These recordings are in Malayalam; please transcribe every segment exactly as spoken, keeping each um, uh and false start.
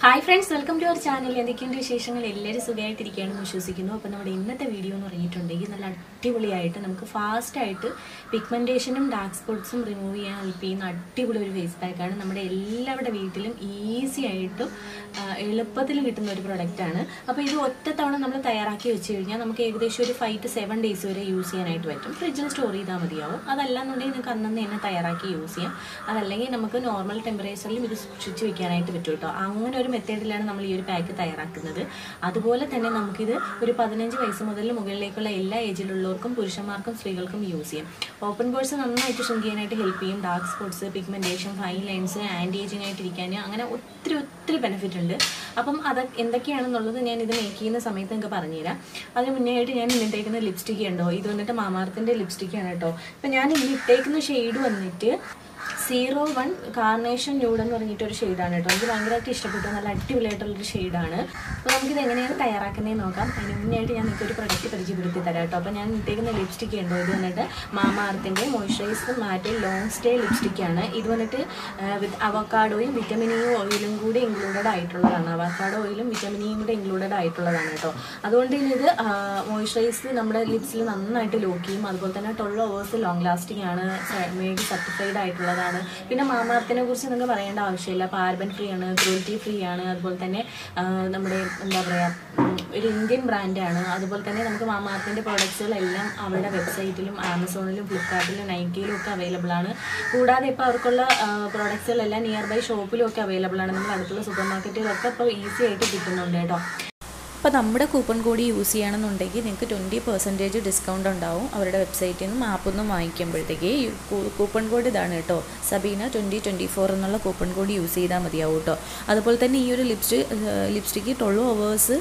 Hi friends, welcome to our channel. എന്തൊക്കെയുണ്ട് വിശേഷങ്ങൾ? എല്ലാവരും സുഖമായിട്ടിരിക്കുകയാണെന്ന് വിശ്വസിക്കുന്നു. അപ്പോൾ നമ്മുടെ ഇന്നത്തെ വീഡിയോ എന്ന് പറഞ്ഞിട്ടുണ്ടെങ്കിൽ നല്ല അടിപൊളിയായിട്ട് നമുക്ക് ഫാസ്റ്റ് ആയിട്ട് പിഗ്മെന്റേഷനും ഡാർക്ക് സ്പോട്ട്സും റിമൂവ് ചെയ്യാൻ ഹെൽപ്പ് ചെയ്യുന്ന അടിപൊളി ഒരു ഫേസ് പാക്കാണ്. നമ്മുടെ എല്ലാവരുടെ വീട്ടിലും ഈസി ആയിട്ടും എളുപ്പത്തിൽ കിട്ടുന്ന ഒരു പ്രൊഡക്റ്റാണ്. അപ്പോൾ ഇത് ഒറ്റ തവണ നമ്മൾ തയ്യാറാക്കി വെച്ച് കഴിഞ്ഞാൽ നമുക്ക് ഏകദേശം ഒരു ഫൈവ് ടു സെവൻ ഡേയ്സ് വരെ യൂസ് ചെയ്യാനായിട്ട് പറ്റും. ഫ്രിഡ്ജിൽ സ്റ്റോർ ചെയ്താൽ മതിയാവും. അതല്ലാന്നുണ്ടെങ്കിൽ നിങ്ങൾക്ക് അന്നു തന്നെ തയ്യാറാക്കി യൂസ് ചെയ്യാം. അതല്ലെങ്കിൽ നമുക്ക് നോർമൽ ടെമ്പറേച്ചറിലും ഇത് സൂക്ഷിച്ച് വെക്കാനായിട്ട് പറ്റും കേട്ടോ. അങ്ങനെ ഒരു മെത്തേഡിലാണ് നമ്മൾ ഈ ഒരു പാക്ക് തയ്യാറാക്കുന്നത്. അതുപോലെ തന്നെ നമുക്കിത് ഒരു പതിനഞ്ച് വയസ്സ് മുതൽ മുകളിലേക്കുള്ള എല്ലാ ഏജിലുള്ളവർക്കും പുരുഷന്മാർക്കും സ്ത്രീകൾക്കും യൂസ് ചെയ്യാം. ഓപ്പൺ പോർസ് നന്നായിട്ട് ഷ്രിങ്ക് ചെയ്യാനായിട്ട് ഹെൽപ്പ് ചെയ്യും. Dark spots, pigmentation, fine lines, anti ageing ആയിട്ടിരിക്കാൻ അങ്ങനെ ഒത്തിരി ഒത്തിരി ബെനിഫിറ്റ് ഉണ്ട്. അപ്പം അത് എന്തൊക്കെയാണെന്നുള്ളത് ഞാൻ ഇത് മേക്ക് ചെയ്യുന്ന സമയത്ത് നിങ്ങൾക്ക് പറഞ്ഞുതരാം. അതിന് മുന്നേ ആയിട്ട് ഞാൻ ഇന്നിട്ടേക്കുന്ന ലിപ്സ്റ്റിക് ഉണ്ടോ, ഇത് വന്നിട്ട് മാമാർത്തിൻ്റെ ലിപ്സ്റ്റിക്കാണ് കേട്ടോ. അപ്പം ഞാൻ ഇന്ന് ഇട്ടേക്കുന്ന ഷെയ്ഡ് വന്നിട്ട് സീറോ വൺ കാർണേഷൻ ന്യൂഡ് എന്ന് പറഞ്ഞിട്ടൊരു ഷെയ്ഡാണ് കേട്ടോ. എനിക്ക് ഭയങ്കരമായിട്ട് ഇഷ്ടപ്പെട്ടു. നല്ല അടിപൊളിയായിട്ടുള്ളൊരു ഷെയ്ഡാണ്. അപ്പോൾ നമുക്കിത് എങ്ങനെയാണ് തയ്യാറാക്കുന്നതെന്ന് നോക്കാം. അതിന് മുന്നായിട്ട് ഞാൻ നിങ്ങൾക്ക് ഒരു പ്രൊഡക്റ്റ് പരിചയപ്പെടുത്തി തരാം കേട്ടോ. അപ്പോൾ ഞാൻ ഇട്ടേക്കുന്ന ലിപ്സ്റ്റിക്ക് ഉണ്ടോ, ഇത് വന്നിട്ട് മാമാർത്തിൻ്റെ മോയ്സ്ചറൈസർ മാറ്റ് ലോങ് സ്റ്റേ ലിപ്സ്റ്റിക്കാണ്. ഇത് വന്നിട്ട് വിത്ത് അവക്കാഡോയും വിറ്റമിൻ ഇ ഓയിലും കൂടി ഇൻക്ലൂഡഡ് ആയിട്ടുള്ളതാണ്. അവക്കാഡോ ഓയിലും വിറ്റമിൻ ഇയും കൂടെ ഇൻക്ലൂഡഡ് ആയിട്ടുള്ളതാണ് കേട്ടോ. അതുകൊണ്ട് ഇനി ഇത് മോയ്സ്ചറൈസ് നമ്മുടെ ലിപ്സിൽ നന്നായിട്ട് ലോക്ക് ചെയ്യും. അതുപോലെ തന്നെ ട്വൽവ് അവേഴ്സ് ലോങ് ലാസ്റ്റിംഗ് ആണ്, മെയ്ഡ് സർട്ടിഫൈഡ് ആയിട്ടുള്ളതാണ്. പിന്നെ മാമാർത്തിനെ കുറിച്ച് നിങ്ങൾക്ക് പറയേണ്ട ആവശ്യമില്ല. പാരബൻ ഫ്രീ ആണ്, ക്രൂൽറ്റി ഫ്രീ ആണ്. അതുപോലെ തന്നെ നമ്മുടെ എന്താ പറയുക ഒരു ഇന്ത്യൻ ബ്രാൻഡാണ്. അതുപോലെ തന്നെ നമുക്ക് മാമാർത്തിൻ്റെ പ്രോഡക്ട്സുകളെല്ലാം അവരുടെ വെബ്സൈറ്റിലും ആമസോണിലും ഫ്ലിപ്കാർട്ടിലും നൈക്കിയിലും ഒക്കെ അവൈലബിൾ ആണ്. കൂടാതെ ഇപ്പോൾ അവർക്കുള്ള പ്രോഡക്ട്സുകളെല്ലാം നിയർ ബൈ ഷോപ്പിലും ഒക്കെ അവൈലബിൾ ആണ്. നമ്മൾ അടുത്തുള്ള സൂപ്പർ മാർക്കറ്റുകളൊക്കെ ഇപ്പോൾ ഈസി ആയിട്ട് കിട്ടുന്നുണ്ട് കേട്ടോ. അപ്പോൾ നമ്മുടെ കൂപ്പൺ കോഡ് യൂസ് ചെയ്യണമെന്നുണ്ടെങ്കിൽ നിങ്ങൾക്ക് ട്വൻറ്റി പെർസെൻറ്റേജ് ഡിസ്കൗണ്ട് ഉണ്ടാവും അവരുടെ വെബ്സൈറ്റിൽ നിന്നും ആപ്പിൽ നിന്നും വാങ്ങിക്കുമ്പോഴത്തേക്ക്. കൂപ്പൺ കോഡ് ഇതാണ് കേട്ടോ, സബീന ട്വൻറ്റി ട്വൻറ്റി ഫോർ എന്നുള്ള കൂപ്പൺ കോഡ് യൂസ് ചെയ്താൽ മതിയാവും കേട്ടോ. അതുപോലെ തന്നെ ഈ ഒരു lipstick lipstick twelve hours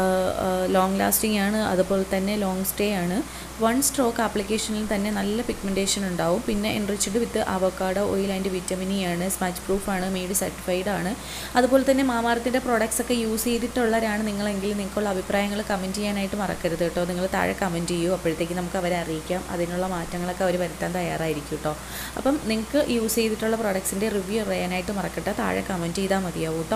long lasting ആണ്. അതുപോലെ തന്നെ ലോങ് സ്റ്റേ ആണ്. വൺ സ്ട്രോക്ക് ആപ്ലിക്കേഷനിൽ തന്നെ നല്ല പിഗ്മെൻറ്റേഷൻ ഉണ്ടാവും. പിന്നെ enriched with avocado oil and vitamin E ആണ്. സ്മച്ച് പ്രൂഫ് ആണ്, മെയ്ഡ് സർട്ടിഫൈഡ് ആണ്. അതുപോലെ തന്നെ മാമാർത്തിൻ്റെ പ്രോഡക്ട്സ് ഒക്കെ യൂസ് ചെയ്തിട്ടുള്ളവരാണ് നിങ്ങളെങ്കിൽ നിങ്ങൾക്കുള്ള അഭിപ്രായങ്ങൾ കമൻറ്റ് ചെയ്യാനായിട്ട് മറക്കരുത് കേട്ടോ. നിങ്ങൾ താഴെ കമൻറ്റ് ചെയ്യൂ. അപ്പോഴത്തേക്ക് നമുക്ക് അവരെ അറിയിക്കാം. അതിനുള്ള മാറ്റങ്ങളൊക്കെ അവർ വരുത്താൻ തയ്യാറായിരിക്കും കേട്ടോ. അപ്പം നിങ്ങൾക്ക് യൂസ് ചെയ്തിട്ടുള്ള പ്രോഡക്ട്സിൻ്റെ റിവ്യൂ അറിയാനായിട്ട് മറക്കട്ടെ, താഴെ കമൻറ്റ് ചെയ്താൽ മതിയാവും കേട്ടോ.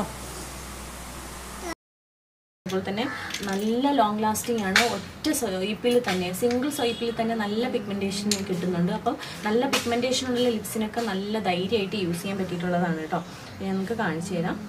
അതുപോലെ തന്നെ നല്ല ലോങ് ലാസ്റ്റിംഗ് ആണ്. ഒറ്റ സ്വൈപ്പിൽ തന്നെ, സിംഗിൾ സ്വൈപ്പിൽ തന്നെ നല്ല പിഗ്മെൻറ്റേഷൻ കിട്ടുന്നുണ്ട്. അപ്പം നല്ല പിഗ്മെൻറ്റേഷനുള്ള ലിപ്സിനൊക്കെ നല്ല ധൈര്യമായിട്ട് യൂസ് ചെയ്യാൻ പറ്റിയിട്ടുള്ളതാണ് കേട്ടോ. ഞാൻ നിങ്ങൾക്ക് കാണിച്ചു തരാം.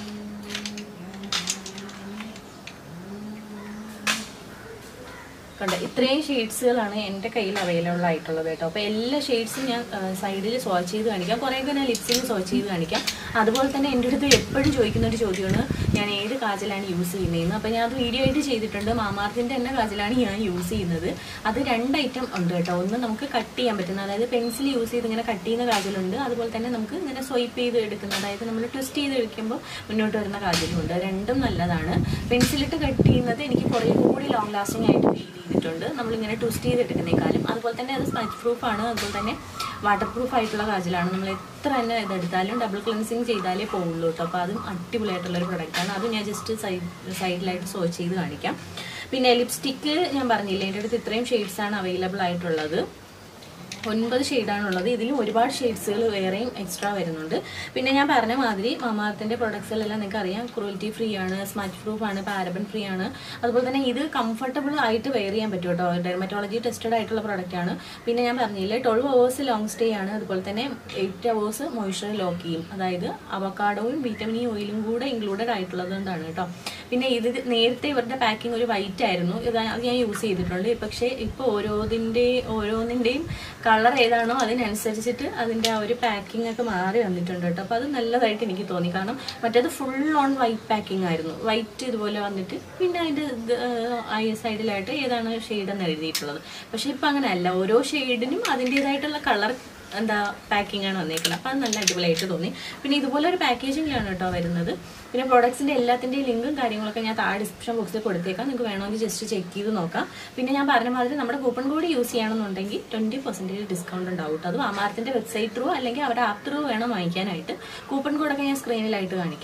കണ്ട ഇത്രയും ഷെയ്ഡ്സുകളാണ് എൻ്റെ കയ്യിൽ അവൈലബിൾ ആയിട്ടുള്ളത് കേട്ടോ. അപ്പോൾ എല്ലാ ഷെയ്ഡ്സും ഞാൻ സൈഡിൽ സ്വാച്ച് ചെയ്ത് കാണിക്കാം. കുറേയൊക്കെ ഞാൻ ലിപ്സിൽ സ്വാച്ച് ചെയ്ത് കാണിക്കാം. അതുപോലെ തന്നെ എൻ്റെ അടുത്ത് എപ്പോഴും ചോദിക്കുന്ന ഒരു ചോദ്യമാണ് ഞാൻ ഏത് കാജലാണ് യൂസ് ചെയ്യുന്നതെന്ന്. അപ്പോൾ ഞാൻ അത് വീഡിയോ ആയിട്ട് ചെയ്തിട്ടുണ്ട്. മാമാർത്തിൻ്റെ തന്നെ കാജലാണ് ഞാൻ യൂസ് ചെയ്യുന്നത്. അത് രണ്ട് ഐറ്റം ഉണ്ട് കേട്ടോ. ഒന്ന് നമുക്ക് കട്ട് ചെയ്യാൻ പറ്റുന്ന, അതായത് പെൻസിൽ യൂസ് ചെയ്ത് ഇങ്ങനെ കട്ട് ചെയ്യുന്ന കാജലുണ്ട്. അതുപോലെ തന്നെ നമുക്ക് ഇങ്ങനെ സ്വൈപ്പ് ചെയ്ത് എടുക്കുന്ന, അതായത് നമ്മൾ ട്വിസ്റ്റ് ചെയ്ത് എടുക്കുമ്പോൾ മുന്നോട്ട് വരുന്ന കാജലുണ്ട്. രണ്ടും നല്ലതാണ്. പെൻസിലിട്ട് കട്ട് ചെയ്യുന്നത് എനിക്ക് കുറേ കൂടി ലോങ് ലാസ്റ്റിംഗ് ആയിട്ട് ഫീൽ ചെയ്തിട്ടുണ്ട് നമ്മളിങ്ങനെ ട്വിസ്റ്റ് ചെയ്തെടുക്കുന്നേക്കാളും. അതുപോലെ തന്നെ അത് സ്മച്ച് പ്രൂഫാണ്. അതുപോലെ തന്നെ വാട്ടർ പ്രൂഫ് ആയിട്ടുള്ള കാജലാണ്. നമ്മൾ എത്ര തന്നെ ഇതെടുത്താലും ഡബിൾ ക്ലെൻസിങ് ചെയ്താലേ പോകുള്ളൂ കേട്ടോ. അപ്പോൾ അതും അടിപൊളിയായിട്ടുള്ളൊരു പ്രൊഡക്റ്റാണ്. അതും ഞാൻ ജസ്റ്റ് സൈഡ് സൈഡിലായിട്ട് സ്വാച്ച് ചെയ്ത് കാണിക്കാം. പിന്നെ ലിപ്സ്റ്റിക്ക് ഞാൻ പറഞ്ഞില്ലേ, എൻ്റെ അടുത്ത് ഇത്രയും ഷെയ്ഡ്സാണ് അവൈലബിൾ ആയിട്ടുള്ളത്. ഒൻപത് ഷെയ്ഡാണുള്ളത്. ഇതിലും ഒരുപാട് ഷെയ്ഡ്സുകൾ വേറെയും എക്സ്ട്രാ വരുന്നുണ്ട്. പിന്നെ ഞാൻ പറഞ്ഞ മാതിരി മാമാർത്തിൻ്റെ പ്രൊഡക്ട്സുകളെല്ലാം നിങ്ങൾക്ക് അറിയാം. ക്രൂൽറ്റി ഫ്രീ ആണ്, സ്മച്ച് പ്രൂഫ് ആണ്, പാരബൻ ഫ്രീ ആണ്. അതുപോലെ തന്നെ ഇത് കംഫർട്ടബിൾ ആയിട്ട് വെയർ ചെയ്യാൻ പറ്റും കേട്ടോ. ഡെർമറ്റോളജി ടെസ്റ്റഡ് ആയിട്ടുള്ള പ്രൊഡക്റ്റാണ്. പിന്നെ ഞാൻ പറഞ്ഞില്ലേ ട്വൽവ് അവേഴ്സ് ലോങ് സ്റ്റേ ആണ്. അതുപോലെ തന്നെ എയ്റ്റ് അവേഴ്സ് മോയ്സ്ചർ ലോക്ക് ചെയ്യും. അതായത് അവക്കാഡോയും വിറ്റമിൻ ഇ ഓയിലും കൂടെ ഇൻക്ലൂഡഡ് ആയിട്ടുള്ളത് കൊണ്ടാണ് കേട്ടോ. പിന്നെ ഇത് നേരത്തെ ഇവരുടെ പാക്കിംഗ് ഒരു വൈറ്റ് ആയിരുന്നു. ഇത് അത് ഞാൻ യൂസ് ചെയ്തിട്ടുണ്ട്. പക്ഷേ ഇപ്പോൾ ഓരോതിൻ്റെ ഓരോന്നിൻ്റെയും കളർ ഏതാണോ അതിനനുസരിച്ചിട്ട് അതിൻ്റെ ആ ഒരു പാക്കിംഗ് ഒക്കെ മാറി വന്നിട്ടുണ്ട് കേട്ടോ. അപ്പോൾ അത് നല്ലതായിട്ട് എനിക്ക് തോന്നി. കാരണം മറ്റേത് ഫുൾ ഓൺ വൈറ്റ് പാക്കിംഗ് ആയിരുന്നു. വൈറ്റ് ഇതുപോലെ വന്നിട്ട് പിന്നെ അതിൻ്റെ ഐ സൈഡിലായിട്ട് ഏതാണ് ഷെയ്ഡ് എന്ന് എഴുതിയിട്ടുള്ളത്. പക്ഷേ ഇപ്പം അങ്ങനെയല്ല. ഓരോ ഷെയ്ഡിനും അതിൻ്റേതായിട്ടുള്ള കളർ എന്താ പാക്കിംഗ് ആണ് വന്നേക്കുന്നത്. അപ്പോൾ അത് നല്ല അടിപൊളിയായിട്ട് തോന്നി. പിന്നെ ഇതുപോലെ ഒരു പാക്കേജിങ്ങിലാണ് കേട്ടോ വരുന്നത്. പിന്നെ പ്രോഡക്ട്സിൻ്റെ എല്ലാത്തിൻ്റെയും ലിങ്കും കാര്യങ്ങളൊക്കെ ഞാൻ താഴെ ഡിസ്ക്രിപ്ഷൻ ബോക്സിൽ കൊടുത്തേക്കാം. നിങ്ങൾക്ക് വേണമെങ്കിൽ ജസ്റ്റ് ചെക്ക് ചെയ്ത് നോക്കാം. പിന്നെ ഞാൻ പറഞ്ഞ മാതിരി നമ്മുടെ കൂപ്പൺ കോഡ് യൂസ് ചെയ്യണമെന്നുണ്ടെങ്കിൽ ട്വൻറ്റി പെർസെൻറ്റേജ് ഡിസ്കൗണ്ട് ഉണ്ടാവും. അത് മാമാർത്തിൻ്റെ വെബ്സൈറ്റ് ത്രൂ അല്ലെങ്കിൽ അവരുടെ ആപ്പ് ത്രൂ വേണം വാങ്ങിക്കാനായിട്ട്. കൂപ്പൺ കോഡൊക്കെ ഞാൻ സ്ക്രീനിലായിട്ട് കാണിക്കാം.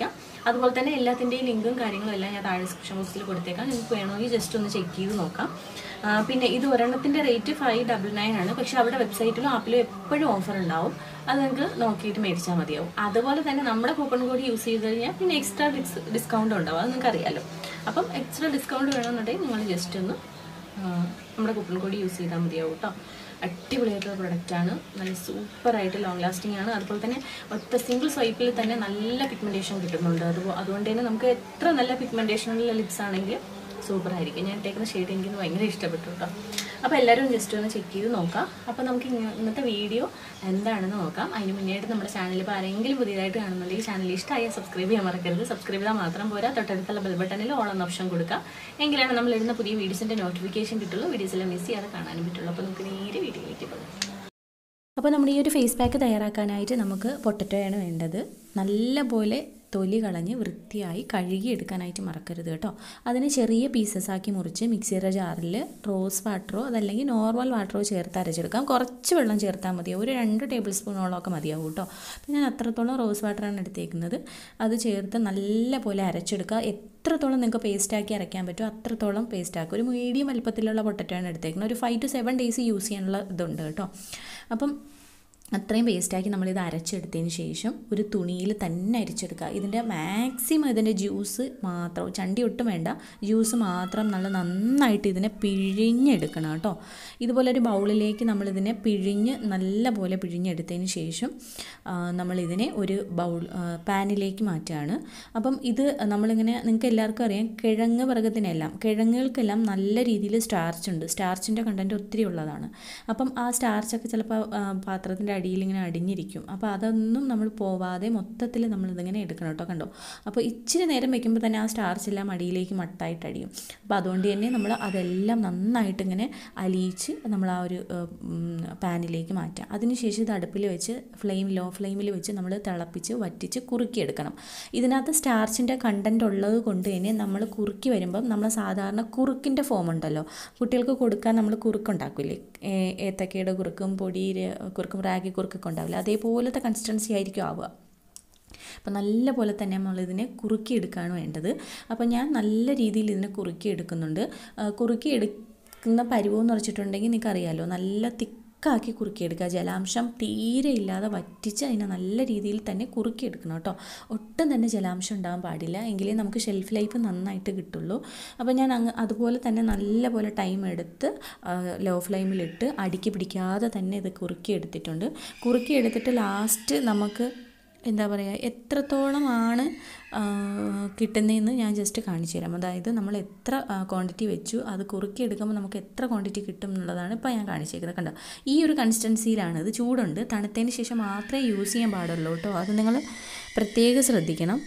അതുപോലെ തന്നെ എല്ലാത്തിൻ്റെയും ലിങ്കും കാര്യങ്ങളും എല്ലാം ഞാൻ താഴെ ഡിസ്ക്രിപ്ഷൻ ബോക്സിൽ കൊടുത്തേക്കാം. നിങ്ങൾക്ക് വേണമെങ്കിൽ ജസ്റ്റ് ഒന്ന് ചെക്ക് ചെയ്ത് നോക്കാം. പിന്നെ ഇത് ഒരെണ്ണത്തിൻ്റെ റേറ്റ് ഫൈവ് ഡബിൾ നയൻ ആണ്. പക്ഷേ അവിടെ വെബ്സൈറ്റിലും ആപ്പിലും എപ്പോഴും ഓഫർ ഉണ്ടാവും. അത് നിങ്ങൾക്ക് നോക്കിയിട്ട് മേടിച്ചാൽ മതിയാവും. അതുപോലെ തന്നെ നമ്മുടെ കൂപ്പൺ കോഡ് യൂസ് ചെയ്ത് കഴിഞ്ഞാൽ പിന്നെ എക്സ്ട്രാ ഡിസ് ഡിസ്കൗണ്ട് ഉണ്ടാവും. അത് നിങ്ങൾക്ക് അറിയാമല്ലോ. അപ്പം എക്സ്ട്രാ ഡിസ്കൗണ്ട് വേണമെന്നുണ്ടെങ്കിൽ നിങ്ങൾ ജസ്റ്റ് ഒന്ന് നമ്മുടെ കൂപ്പൺ കോഡ് യൂസ് ചെയ്താൽ മതിയാവും കേട്ടോ. അടിപൊളിയായിട്ടുള്ള പ്രൊഡക്റ്റാണ്. നല്ല സൂപ്പറായിട്ട് ലോങ് ലാസ്റ്റിംഗ് ആണ്. അതുപോലെ തന്നെ ഒറ്റ സിംഗിൾ സ്വൈപ്പിൽ തന്നെ നല്ല പിഗ്മെൻറ്റേഷൻ കിട്ടുന്നുണ്ട്. അത് അതുകൊണ്ട് തന്നെ നമുക്ക് എത്ര നല്ല പിഗ്മെൻറ്റേഷനുള്ള ലിപ്സ് ആണെങ്കിൽ സൂപ്പറായിരിക്കും. ഞാൻ ഇട്ടേക്കുന്ന ഷെയ്ഡ് എനിക്ക് ഭയങ്കര ഇഷ്ടപ്പെട്ടു കേട്ടോ. അപ്പോൾ എല്ലാവരും ജസ്റ്റ് ഒന്ന് ചെക്ക് ചെയ്ത് നോക്കാം. അപ്പോൾ നമുക്ക് ഇന്നത്തെ വീഡിയോ എന്താണെന്ന് നോക്കാം. അതിന് മുന്നേയായിട്ട് നമ്മുടെ ചാനൽ ഇപ്പോൾ ആരെങ്കിലും പുതിയതായിട്ട് കാണുന്നുണ്ടെങ്കിൽ ചാനൽ ഇഷ്ടമായി സബ്സ്ക്രൈബ് ചെയ്യാൻ മറക്കരുത്. സബ്സ്ക്രൈബ് ചെയ്താൽ മാത്രം പോരാ, തൊട്ടടുത്തുള്ള ബെൽ ബട്ടണിൽ ഓൾ എന്ന ഓപ്ഷൻ കൊടുക്കുക. എങ്കിലാണ് നമ്മൾ ഇടുന്ന പുതിയ വീഡിയോസിൻ്റെ നോട്ടിഫിക്കേഷൻ കിട്ടുള്ളൂ. വീഡിയോസെല്ലാം മിസ് ചെയ്യാതെ കാണാനും പറ്റുള്ളൂ. അപ്പോൾ നമുക്ക് നേരെ വീഡിയോയിലേക്ക് പോകാം. അപ്പോൾ നമ്മുടെ ഈ ഒരു ഫേസ് പാക്ക് തയ്യാറാക്കാനായിട്ട് നമുക്ക് പൊട്ടറ്റോയാണ് വേണ്ടത്. നല്ലപോലെ തൊലി കളഞ്ഞ് വൃത്തിയായി കഴുകി എടുക്കാനായിട്ട് മറക്കരുത് കേട്ടോ. അതിന് ചെറിയ പീസസ് ആക്കി മുറിച്ച് മിക്സിയുടെ ജാറിൽ റോസ് വാട്ടറോ അതല്ലെങ്കിൽ നോർമൽ വാട്ടറോ ചേർത്ത് അരച്ചെടുക്കാം. കുറച്ച് വെള്ളം ചേർത്താൽ മതിയാവും. ഒരു രണ്ട് ടേബിൾ സ്പൂണോളമൊക്കെ മതിയാവും കേട്ടോ. അപ്പോൾ ഞാൻ അത്രത്തോളം റോസ് വാട്ടറാണ് എടുത്തേക്കുന്നത്. അത് ചേർത്ത് നല്ല പോലെ അരച്ചെടുക്കുക. എത്രത്തോളം നിങ്ങൾക്ക് പേസ്റ്റാക്കി അരയ്ക്കാൻ പറ്റുമോ അത്രത്തോളം പേസ്റ്റാക്കുക. ഒരു മീഡിയം വലുപ്പത്തിലുള്ള പൊട്ടറ്റോയാണ് എടുത്തേക്കുന്നത്. ഒരു five to seven days use ചെയ്യാനുള്ള ഇതുണ്ട് കേട്ടോ. അപ്പം അത്രയും പേസ്റ്റാക്കി നമ്മളിത് അരച്ചെടുത്തതിന് ശേഷം ഒരു തുണിയിൽ തന്നെ അരിച്ചെടുക്കുക. ഇതിൻ്റെ മാക്സിമം ഇതിൻ്റെ ജ്യൂസ് മാത്രം, ചണ്ടി ഒട്ടും വേണ്ട, ജ്യൂസ് മാത്രം നല്ല നന്നായിട്ട് ഇതിനെ പിഴിഞ്ഞെടുക്കണം കേട്ടോ. ഇതുപോലെ ഒരു ബൗളിലേക്ക് നമ്മളിതിനെ പിഴിഞ്ഞ് നല്ല പോലെ പിഴിഞ്ഞെടുത്തതിന് ശേഷം നമ്മളിതിനെ ഒരു ബൗൾ പാനിലേക്ക് മാറ്റുകയാണ്. അപ്പം ഇത് നമ്മളിങ്ങനെ, നിങ്ങൾക്ക് എല്ലാവർക്കും അറിയാം, കിഴങ്ങ് വർഗ്ഗത്തിനെല്ലാം കിഴങ്ങുകൾക്കെല്ലാം നല്ല രീതിയിൽ സ്റ്റാർച്ച് ഉണ്ട്. സ്റ്റാർച്ചിൻ്റെ കണ്ടൻറ്റ് ഒത്തിരി ഉള്ളതാണ്. അപ്പം ആ സ്റ്റാർച്ചൊക്കെ ചിലപ്പോൾ പാത്രത്തിൻ്റെ അടിയിൽ ഇങ്ങനെ അടിഞ്ഞിരിക്കും. അപ്പോൾ അതൊന്നും നമ്മൾ പോവാതെ മൊത്തത്തിൽ നമ്മളിതിങ്ങനെ എടുക്കണം കേട്ടോ. കണ്ടോ? അപ്പോൾ ഇച്ചിരി നേരം വെക്കുമ്പോൾ തന്നെ ആ സ്റ്റാർച്ച് എല്ലാം അടിയിലേക്ക് മട്ടായിട്ട് അടിയും. അപ്പോൾ അതുകൊണ്ട് തന്നെ നമ്മൾ അതെല്ലാം നന്നായിട്ട് ഇങ്ങനെ അലിയിച്ച് നമ്മൾ ആ ഒരു പാനിലേക്ക് മാറ്റാം. അതിനുശേഷം ഇത് അടുപ്പിൽ വെച്ച് ഫ്ലെയിം ലോ ഫ്ലെയിമിൽ വെച്ച് നമ്മൾ തിളപ്പിച്ച് വറ്റിച്ച് കുറുക്കിയെടുക്കണം. ഇതിനകത്ത് സ്റ്റാർച്ചിൻ്റെ കണ്ടൻറ്റ് ഉള്ളത് കൊണ്ട് തന്നെ നമ്മൾ കുറുക്കി വരുമ്പം നമ്മൾ സാധാരണ കുറുക്കിൻ്റെ ഫോം ഉണ്ടല്ലോ, കുട്ടികൾക്ക് കൊടുക്കാൻ നമ്മൾ കുറുക്കുണ്ടാക്കില്ലേ, ഏത്തക്കയുടെ കുറുക്കും പൊടി കുറുക്കും റാഗി കുറുക്കൊക്കെ ഉണ്ടാവില്ല, അതേപോലത്തെ കൺസിസ്റ്റൻസി ആയിരിക്കും ആവുക. അപ്പോൾ നല്ല പോലെ തന്നെ നമ്മളിതിനെ കുറുക്കിയെടുക്കുകയാണ് വേണ്ടത്. അപ്പോൾ ഞാൻ നല്ല രീതിയിൽ ഇതിനെ കുറുക്കിയെടുക്കുന്നുണ്ട്. കുറുക്കിയെടുക്കുന്ന പരുവമെന്ന് വെച്ചിട്ടുണ്ടെങ്കിൽ നിങ്ങൾക്കറിയാമല്ലോ, നല്ല തിക്കാക്കി കുറുക്കിയെടുക്കുക. ജലാംശം തീരെ ഇല്ലാതെ വറ്റിച്ച് അതിനെ നല്ല രീതിയിൽ തന്നെ കുറുക്കിയെടുക്കണം കേട്ടോ. ഒട്ടും തന്നെ ജലാംശം ഉണ്ടാകാൻ പാടില്ല, എങ്കിലേ നമുക്ക് ഷെൽഫ് ലൈഫ് നന്നായിട്ട് കിട്ടുള്ളൂ. അപ്പോൾ ഞാൻ അങ്ങ് അതുപോലെ തന്നെ നല്ല പോലെ ടൈം എടുത്ത് ലോ ഫ്ലെയിമിലിട്ട് അടുക്കി പിടിക്കാതെ തന്നെ ഇത് കുറുക്കിയെടുത്തിട്ടുണ്ട്. കുറുക്കിയെടുത്തിട്ട് ലാസ്റ്റ് നമുക്ക് എന്താ പറയുക, എത്രത്തോളമാണ് കിട്ടുന്നതെന്ന് ഞാൻ ജസ്റ്റ് കാണിച്ചു തരാം. അതായത് നമ്മൾ എത്ര ക്വാണ്ടിറ്റി വെച്ചു അത് കുറുക്കി എടുക്കുമ്പോൾ നമുക്ക് എത്ര ക്വാണ്ടിറ്റി കിട്ടും എന്നുള്ളതാണ് ഇപ്പോൾ ഞാൻ കാണിച്ചേക്കുന്നത്. കണ്ടോ? ഈ ഒരു കൺസിസ്റ്റൻസിയിലാണ്. ഇത് ചൂടുണ്ട്, തണുത്തതിന് ശേഷം മാത്രമേ യൂസ് ചെയ്യാൻ പാടുള്ളൂ കേട്ടോ. അത് നിങ്ങൾ പ്രത്യേകം ശ്രദ്ധിക്കണം.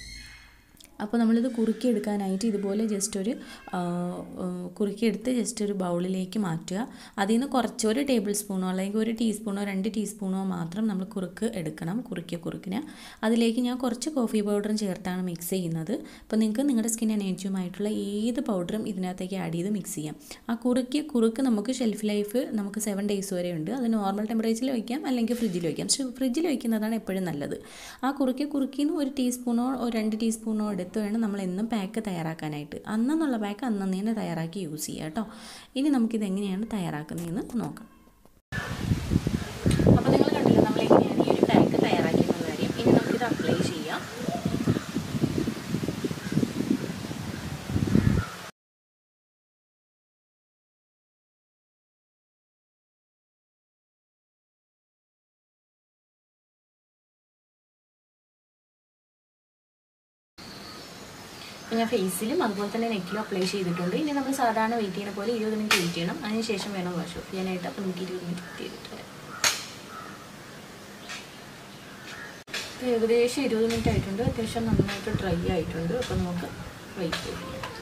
അപ്പോൾ നമ്മളിത് കുറുക്കിയെടുക്കാനായിട്ട് ഇതുപോലെ ജസ്റ്റ് ഒരു കുറുക്കിയെടുത്ത് ജസ്റ്റ് ഒരു ബൗളിലേക്ക് മാറ്റുക. അതിൽ നിന്ന് കുറച്ച് ഒരു ടേബിൾ സ്പൂണോ അല്ലെങ്കിൽ ഒരു ടീസ്പൂണോ രണ്ട് ടീസ്പൂണോ മാത്രം നമ്മൾ കുറുക്ക് എടുക്കണം. കുറുക്കിയ കുറുക്കിന് അതിലേക്ക് ഞാൻ കുറച്ച് കോഫി പൗഡറും ചേർത്താണ് മിക്സ് ചെയ്യുന്നത്. അപ്പോൾ നിങ്ങൾക്ക് നിങ്ങളുടെ സ്കിൻ അനുയോജ്യമായിട്ടുള്ള ഏത് പൗഡറും ഇതിനകത്തേക്ക് ആഡ് ചെയ്ത് മിക്സ് ചെയ്യാം. ആ കുറുക്കിയ കുറുക്ക് നമുക്ക് ഷെൽഫ് ലൈഫ് നമുക്ക് സെവൻ ഡേയ്സ് വരെ ഉണ്ട്. അത് നോർമൽ ടെമ്പറേച്ചറിൽ വയ്ക്കാം അല്ലെങ്കിൽ ഫ്രിഡ്ജിൽ വയ്ക്കാം. ഫ്രിഡ്ജിൽ വയ്ക്കുന്നതാണ് എപ്പോഴും നല്ലത്. ആ കുറുക്കിയ കുറുക്കിന് ഒരു ടീസ്പൂണോ രണ്ട് ടീസ്പൂണോ എടുത്ത് വേണം നമ്മൾ എന്നും പാക്ക് തയ്യാറാക്കാനായിട്ട്. അന്നെന്നുള്ള പാക്ക് അന്നു തന്നെ തയ്യാറാക്കി യൂസ് ചെയ്യുക കേട്ടോ. ഇനി നമുക്കിത് എങ്ങനെയാണ് തയ്യാറാക്കുന്നതെന്ന് നോക്കാം. അപ്പോൾ നിങ്ങൾ കണ്ടില്ല നമ്മൾ എങ്ങനെയാണ് ഈ ഒരു പാക്ക് തയ്യാറാക്കിയെന്നുള്ള കാര്യം. ഇനി നമുക്കിത് അപ്ലൈ ചെയ്യാം. ഞാൻ ഫേസിലും അതുപോലെ തന്നെ നെക്കിലും അപ്ലൈ ചെയ്തിട്ടുണ്ട്. ഇനി നമ്മൾ സാധാരണ വെയിറ്റ് ചെയ്യുന്ന പോലെ ഇരുപത് മിനിറ്റ് വെയിറ്റ് ചെയ്യണം. അതിനുശേഷം വേണം വാഷ് ഓഫ് ചെയ്യാനായിട്ട്. അപ്പോൾ നമുക്ക് ഇരുപത് മിനിറ്റ് വെയിറ്റ് ചെയ്തിട്ട് വരാം. ഏകദേശം ഇരുപത് മിനിറ്റ് ആയിട്ടുണ്ട്. അത്യാവശ്യം നന്നായിട്ട് ഡ്രൈ ആയിട്ടുണ്ട്. അപ്പോൾ നമുക്ക് വെയിറ്റ് ചെയ്യാം.